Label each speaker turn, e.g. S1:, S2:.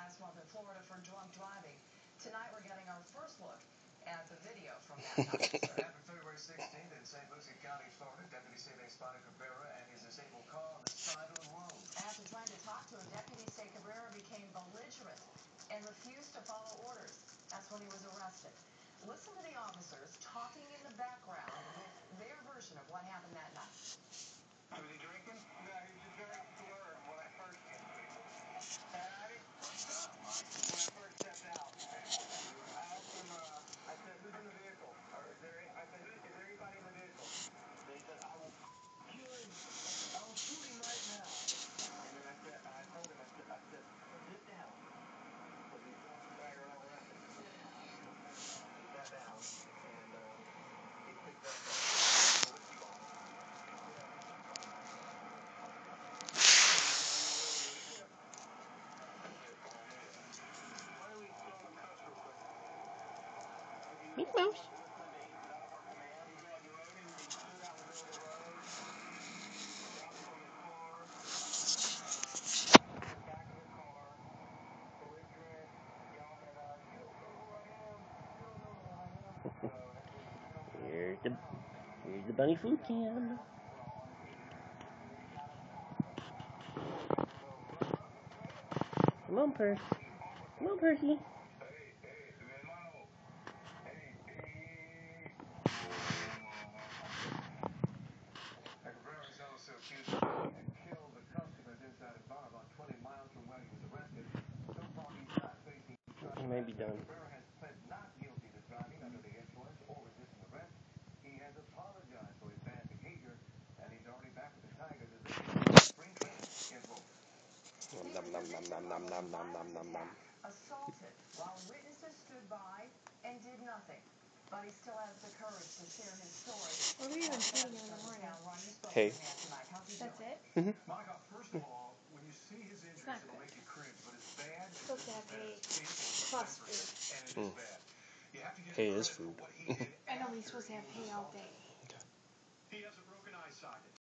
S1: last month in Florida for drunk driving. Tonight we're getting our first look at the video from that night.
S2: After February 16th in St. Lucie County, Florida, deputies say they spotted Cabrera and his disabled car on the side of the road.
S1: After trying to talk to him, deputies say Cabrera became belligerent and refused to follow orders. That's when he was arrested. Listen to the officers talking in the background with their version of what happened that night.
S2: Was he drinking? No, he was just very slurred when I first came to him. When I first stepped out, I asked him, I said, who's in the vehicle? Or is there anybody in the vehicle? They said, I will kill him. I will shoot him right now. And then I told him, I said, sit down. Because he's very well arrested. He sat down, and he picked up the whiskey bottle.
S3: Mickey Mouse. Here's the bunny food can. Come on, Percy. Come on, Percy. He may be done.
S1: Assaulted while witnesses stood by and did nothing. But he still has the courage to share his story.
S4: What are you even feeding him in the morning?
S3: Hey.
S4: That's it?
S2: Monica, first of all, when you see his injuries, it'll make you cringe, but it's bad.
S4: It's supposed to have hay plus food.
S2: And it is bad. You have to get
S3: Hay is food.
S4: I know he's supposed to have hay all day.
S2: He has a broken eye socket.